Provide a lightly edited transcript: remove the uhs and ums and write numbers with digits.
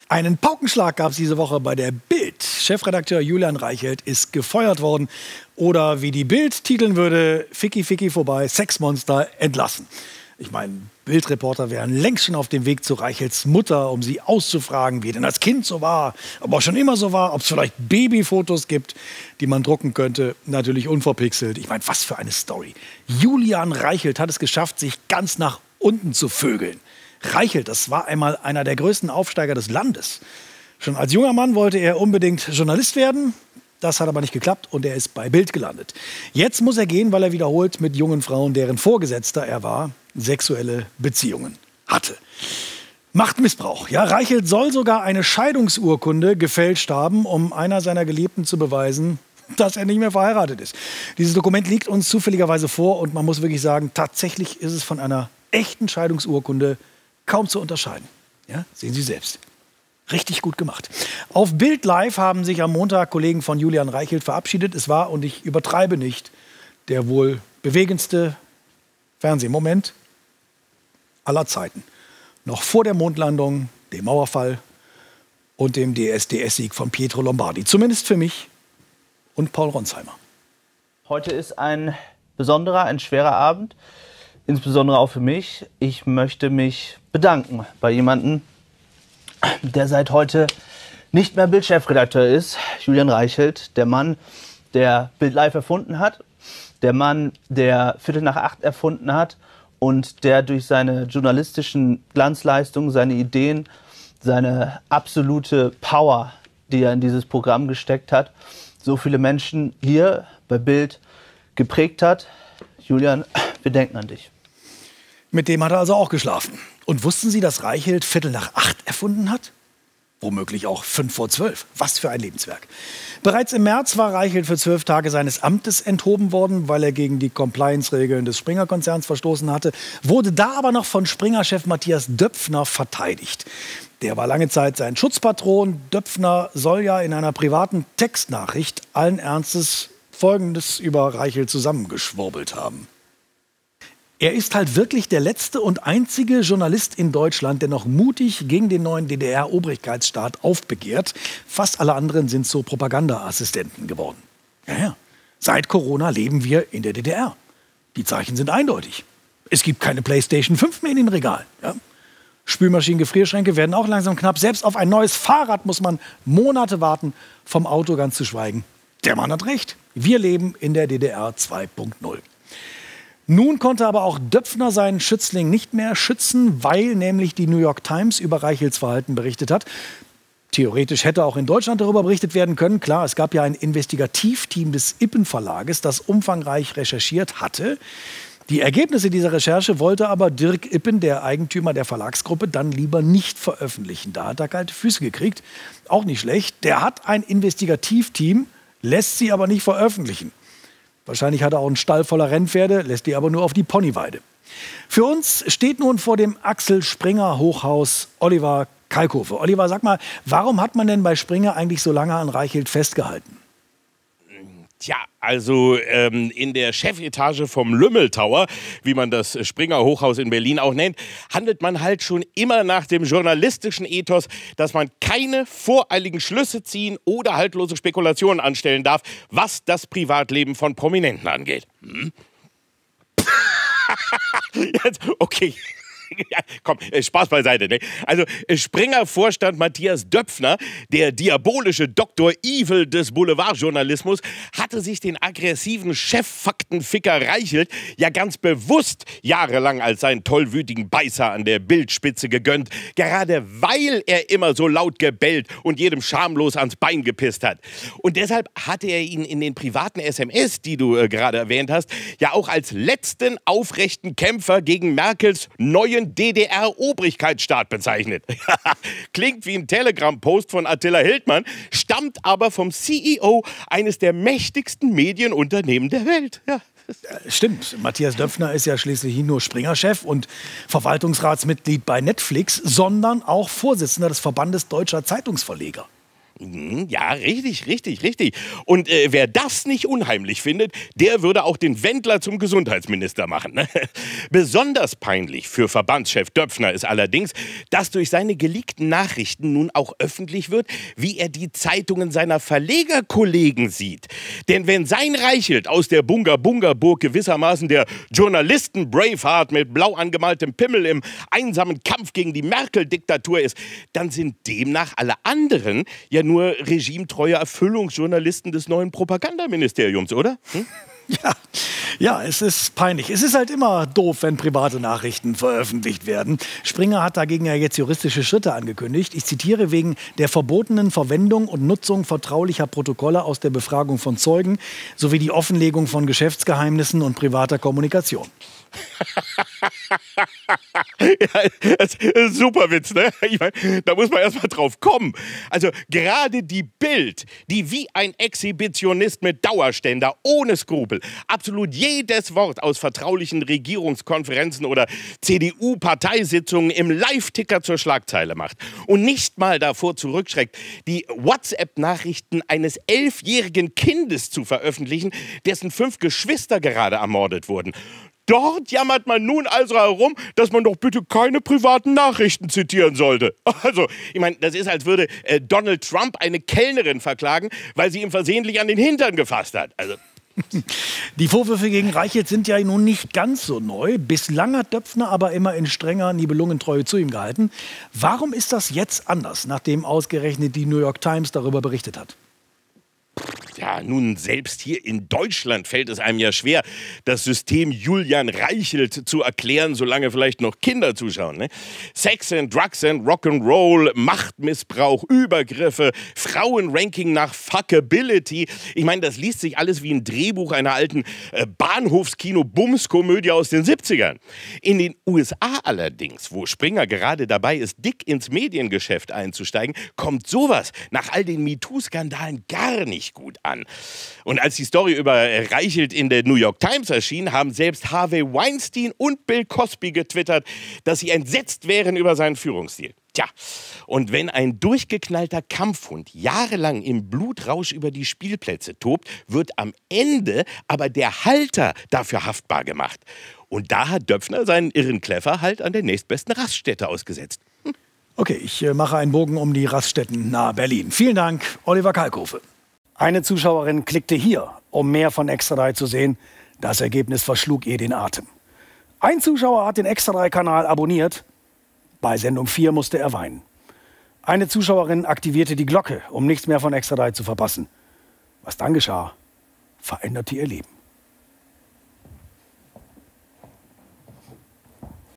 Einen Paukenschlag gab es diese Woche bei der Bild. Chefredakteur Julian Reichelt ist gefeuert worden. Oder wie die Bild titeln würde, Ficky Ficky vorbei, Sexmonster entlassen. Ich meine, Bildreporter wären längst schon auf dem Weg zu Reichelts Mutter, um sie auszufragen, wie denn als Kind so war, ob er schon immer so war, ob es vielleicht Babyfotos gibt, die man drucken könnte. Natürlich unverpixelt. Ich meine, was für eine Story. Julian Reichelt hat es geschafft, sich ganz nach unten zu vögeln. Reichelt, das war einmal einer der größten Aufsteiger des Landes. Schon als junger Mann wollte er unbedingt Journalist werden. Das hat aber nicht geklappt und er ist bei Bild gelandet. Jetzt muss er gehen, weil er wiederholt mit jungen Frauen, deren Vorgesetzter er war, sexuelle Beziehungen hatte. Machtmissbrauch. Ja, Reichelt soll sogar eine Scheidungsurkunde gefälscht haben, um einer seiner Geliebten zu beweisen, dass er nicht mehr verheiratet ist. Dieses Dokument liegt uns zufälligerweise vor und man muss wirklich sagen, tatsächlich ist es von einer echten Scheidungsurkunde kaum zu unterscheiden. Ja, sehen Sie selbst. Richtig gut gemacht. Auf Bild Live haben sich am Montag Kollegen von Julian Reichelt verabschiedet. Es war, und ich übertreibe nicht, der wohl bewegendste Fernsehmoment aller Zeiten. Noch vor der Mondlandung, dem Mauerfall und dem DSDS-Sieg von Pietro Lombardi. Zumindest für mich und Paul Ronsheimer. Heute ist ein besonderer, ein schwerer Abend. Insbesondere auch für mich. Ich möchte mich bedanken bei jemandem, der seit heute nicht mehr Bild-Chefredakteur ist. Julian Reichelt, der Mann, der Bild Live erfunden hat. Der Mann, der Viertel nach 8 erfunden hat und der durch seine journalistischen Glanzleistungen, seine Ideen, seine absolute Power, die er in dieses Programm gesteckt hat, so viele Menschen hier bei Bild geprägt hat. Julian, wir denken an dich. Mit dem hat er also auch geschlafen. Und wussten Sie, dass Reichelt Viertel nach 8 erfunden hat? Womöglich auch 5 vor 12. Was für ein Lebenswerk. Bereits im März war Reichelt für 12 Tage seines Amtes enthoben worden, weil er gegen die Compliance-Regeln des Springer-Konzerns verstoßen hatte, wurde da aber noch von Springer-Chef Matthias Döpfner verteidigt. Der war lange Zeit sein Schutzpatron. Döpfner soll ja in einer privaten Textnachricht allen Ernstes Folgendes über Reichelt zusammengeschwurbelt haben. Er ist halt wirklich der letzte und einzige Journalist in Deutschland, der noch mutig gegen den neuen DDR-Obrigkeitsstaat aufbegehrt. Fast alle anderen sind so Propagandaassistenten geworden. Ja. Seit Corona leben wir in der DDR. Die Zeichen sind eindeutig. Es gibt keine PlayStation 5 mehr in den Regalen. Ja. Spülmaschinen, Gefrierschränke werden auch langsam knapp. Selbst auf ein neues Fahrrad muss man Monate warten, vom Auto ganz zu schweigen. Der Mann hat recht. Wir leben in der DDR 2.0. Nun konnte aber auch Döpfner seinen Schützling nicht mehr schützen, weil nämlich die New York Times über Reichelts Verhalten berichtet hat. Theoretisch hätte auch in Deutschland darüber berichtet werden können. Klar, es gab ja ein Investigativteam des Ippen-Verlages, das umfangreich recherchiert hatte. Die Ergebnisse dieser Recherche wollte aber Dirk Ippen, der Eigentümer der Verlagsgruppe, dann lieber nicht veröffentlichen. Da hat er kalte Füße gekriegt. Auch nicht schlecht. Der hat ein Investigativteam, lässt sie aber nicht veröffentlichen. Wahrscheinlich hat er auch einen Stall voller Rennpferde, lässt die aber nur auf die Ponyweide. Für uns steht nun vor dem Axel Springer Hochhaus Oliver Kalkofe. Oliver, sag mal, warum hat man denn bei Springer eigentlich so lange an Reichelt festgehalten? Tja, also in der Chefetage vom Lümmel Tower, wie man das Springer Hochhaus in Berlin auch nennt, handelt man halt schon immer nach dem journalistischen Ethos, dass man keine voreiligen Schlüsse ziehen oder haltlose Spekulationen anstellen darf, was das Privatleben von Prominenten angeht. Jetzt, okay. Ja, komm, Spaß beiseite. Ne? Also Springer-Vorstand Matthias Döpfner, der diabolische Dr. Evil des Boulevardjournalismus, hatte sich den aggressiven Cheffaktenficker Reichelt ja ganz bewusst jahrelang als seinen tollwütigen Beißer an der Bildspitze gegönnt, gerade weil er immer so laut gebellt und jedem schamlos ans Bein gepisst hat. Und deshalb hatte er ihn in den privaten SMS, die du gerade erwähnt hast, ja auch als letzten aufrechten Kämpfer gegen Merkels neuen DDR-Obrigkeitsstaat bezeichnet. Klingt wie ein Telegram-Post von Attila Hildmann, stammt aber vom CEO eines der mächtigsten Medienunternehmen der Welt. Ja. Stimmt, Matthias Döpfner ist ja schließlich nicht nur Springer-Chef und Verwaltungsratsmitglied bei Netflix, sondern auch Vorsitzender des Verbandes Deutscher Zeitungsverleger. Ja, richtig. Und wer das nicht unheimlich findet, der würde auch den Wendler zum Gesundheitsminister machen. Ne? Besonders peinlich für Verbandschef Döpfner ist allerdings, dass durch seine geleakten Nachrichten nun auch öffentlich wird, wie er die Zeitungen seiner Verlegerkollegen sieht. Denn wenn sein Reichelt aus der Bunga-Bunga-Burg gewissermaßen der Journalisten-Braveheart mit blau angemaltem Pimmel im einsamen Kampf gegen die Merkel-Diktatur ist, dann sind demnach alle anderen ja nur regimetreue Erfüllungsjournalisten des neuen Propagandaministeriums, oder? Ja, es ist peinlich. Es ist halt immer doof, wenn private Nachrichten veröffentlicht werden. Springer hat dagegen ja jetzt juristische Schritte angekündigt. Ich zitiere: wegen der verbotenen Verwendung und Nutzung vertraulicher Protokolle aus der Befragung von Zeugen sowie die Offenlegung von Geschäftsgeheimnissen und privater Kommunikation. Ja, das ist ein super Witz, ne? Ich mein, da muss man erst mal drauf kommen. Also gerade die Bild, die wie ein Exhibitionist mit Dauerständer, ohne Skrupel, absolut jedes Wort aus vertraulichen Regierungskonferenzen oder CDU-Parteisitzungen im Live-Ticker zur Schlagzeile macht und nicht mal davor zurückschreckt, die WhatsApp-Nachrichten eines 11-jährigen Kindes zu veröffentlichen, dessen 5 Geschwister gerade ermordet wurden. Dort jammert man nun also herum, dass man doch bitte keine privaten Nachrichten zitieren sollte. Also, ich meine, das ist, als würde Donald Trump eine Kellnerin verklagen, weil sie ihm versehentlich an den Hintern gefasst hat. Also. Die Vorwürfe gegen Reichelt sind ja nun nicht ganz so neu. Bislang hat Döpfner aber immer in strenger Nibelungentreue zu ihm gehalten. Warum ist das jetzt anders, nachdem ausgerechnet die New York Times darüber berichtet hat? Ja, nun, selbst hier in Deutschland fällt es einem ja schwer, das System Julian Reichelt zu erklären, solange vielleicht noch Kinder zuschauen. Ne? Sex and Drugs and Rock'n'Roll, Machtmissbrauch, Übergriffe, Frauenranking nach Fuckability. Ich meine, das liest sich alles wie ein Drehbuch einer alten Bahnhofskino-Bums-Komödie aus den 70ern. In den USA allerdings, wo Springer gerade dabei ist, dick ins Mediengeschäft einzusteigen, kommt sowas nach all den MeToo-Skandalen gar nicht gut an. Und als die Story über Reichelt in der New York Times erschien, haben selbst Harvey Weinstein und Bill Cosby getwittert, dass sie entsetzt wären über seinen Führungsstil. Tja, und wenn ein durchgeknallter Kampfhund jahrelang im Blutrausch über die Spielplätze tobt, wird am Ende aber der Halter dafür haftbar gemacht. Und da hat Döpfner seinen irren Kleffer halt an der nächstbesten Raststätte ausgesetzt. Okay, ich mache einen Bogen um die Raststätten nahe Berlin. Vielen Dank, Oliver Kalkofe. Eine Zuschauerin klickte hier, um mehr von Extra 3 zu sehen. Das Ergebnis verschlug ihr den Atem. Ein Zuschauer hat den Extra 3-Kanal abonniert. Bei Sendung 4 musste er weinen. Eine Zuschauerin aktivierte die Glocke, um nichts mehr von Extra 3 zu verpassen. Was dann geschah, veränderte ihr Leben.